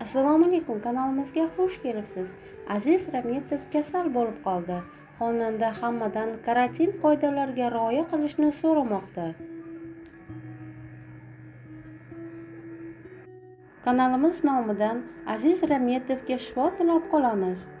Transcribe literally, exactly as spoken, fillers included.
Assalomu alaykum, kanalimizga xush kelibsiz. Aziz Rametov kasal bo'lib qoldi. Xonanda hammadan karantin qoidalariga rioya qilishni so'ramoqda. Kanalimiz nomidan Aziz Rametovga shifo tilab qolamiz.